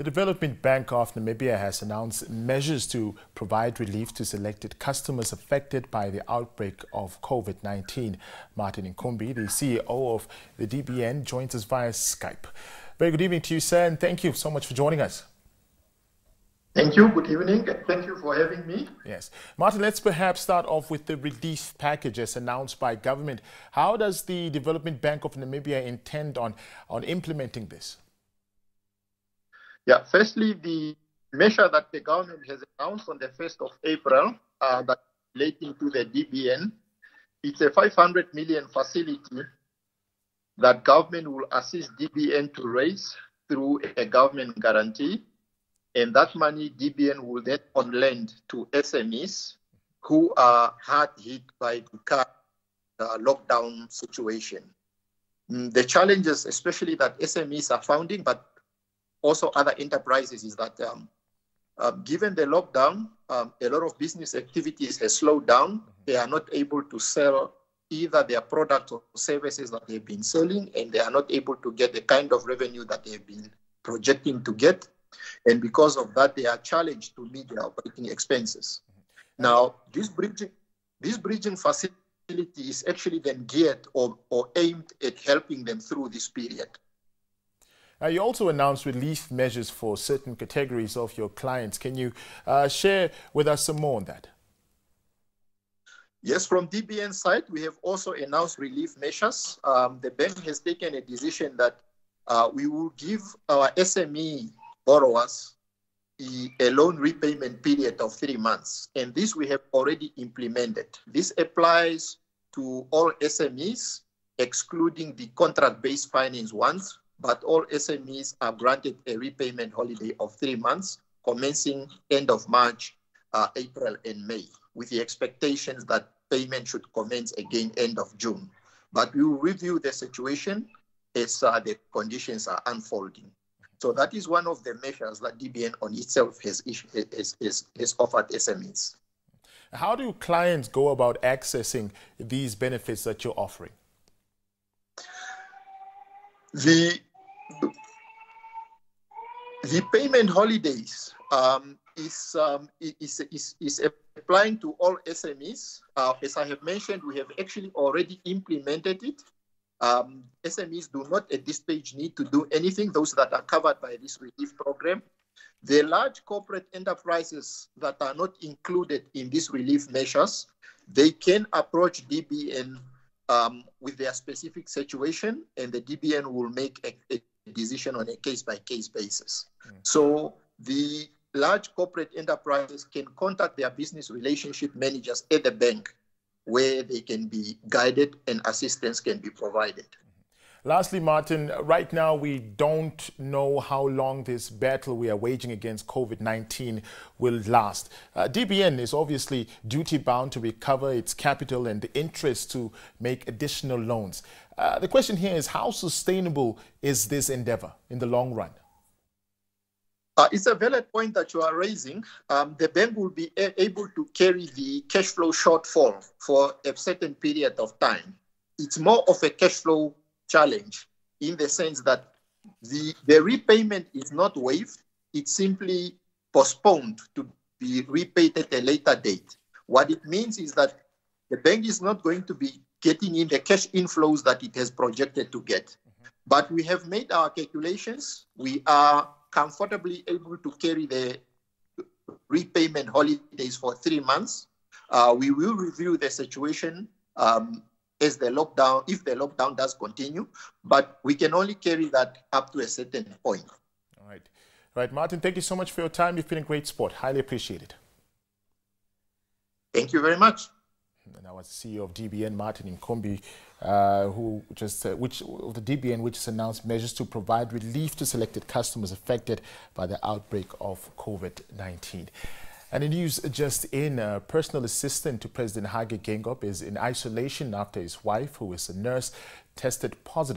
The Development Bank of Namibia has announced measures to provide relief to selected customers affected by the outbreak of COVID-19. Martin Nkumbi, the CEO of the DBN, joins us via Skype. Very good evening to you, sir, and thank you so much for joining us. Thank you. Good evening. Thank you for having me. Yes. Martin, let's perhaps start off with the relief packages announced by government. How does the Development Bank of Namibia intend on implementing this? Yeah, firstly, the measure that the government has announced on the 1st of April that relating to the DBN, it's a 500 million facility that government will assist DBN to raise through a government guarantee. And that money DBN will then on lend to SMEs who are hard hit by the current lockdown situation. The challenges, especially that SMEs are finding, but also other enterprises, is that given the lockdown, a lot of business activities has slowed down. They are not able to sell either their products or services that they've been selling, and they are not able to get the kind of revenue that they've been projecting to get. And because of that, they are challenged to meet their operating expenses. Now, this bridging facility is actually then geared or aimed at helping them through this period. You also announced relief measures for certain categories of your clients. Can you share with us some more on that? Yes, from DBN side, we have also announced relief measures. The bank has taken a decision that we will give our SME borrowers a loan repayment period of 3 months. And this we have already implemented. This applies to all SMEs, excluding the contract-based finance ones, but all SMEs are granted a repayment holiday of 3 months, commencing end of March, April, and May, with the expectations that payment should commence again end of June. But we will review the situation as the conditions are unfolding. So that is one of the measures that DBN on itself has offered SMEs. How do clients go about accessing these benefits that you're offering? The payment holidays is applying to all SMEs. As I have mentioned, we have actually already implemented it. SMEs do not at this stage need to do anything, those that are covered by this relief program. The large corporate enterprises that are not included in these relief measures, they can approach DBN with their specific situation, and the DBN will make a decision on a case-by-case basis. So the large corporate enterprises can contact their business relationship managers at the bank, where they can be guided and assistance can be provided. Lastly, Martin, right now we don't know how long this battle we are waging against COVID-19 will last. DBN is obviously duty-bound to recover its capital and the interest to make additional loans. The question here is, how sustainable is this endeavor in the long run? It's a valid point that you are raising. The bank will be able to carry the cash flow shortfall for a certain period of time. It's more of a cash flow challenge in the sense that the repayment is not waived. It's simply postponed to be repaid at a later date. What it means is that the bank is not going to be getting in the cash inflows that it has projected to get. But we have made our calculations. We are comfortably able to carry the repayment holidays for 3 months. We will review the situation as the lockdown, if the lockdown does continue, but we can only carry that up to a certain point. All right. All right, Martin, thank you so much for your time. You've been a great sport. Highly appreciated. Thank you very much. And I was CEO of DBN, Martin Nkumbi, which the DBN, which has announced measures to provide relief to selected customers affected by the outbreak of COVID-19. And in news just in, personal assistant to President Hage Geingob is in isolation after his wife, who is a nurse, tested positive